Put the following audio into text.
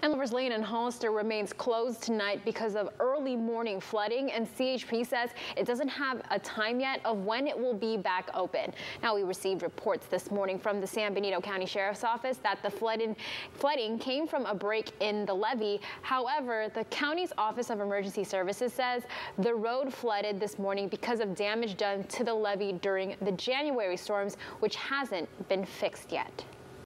And Lovers Lane in Hollister remains closed tonight because of early morning flooding, and CHP says it doesn't have a time yet of when it will be back open. Now, we received reports this morning from the San Benito County Sheriff's Office that the flooding came from a break in the levee. However, the county's Office of Emergency Services says the road flooded this morning because of damage done to the levee during the January storms, which hasn't been fixed yet.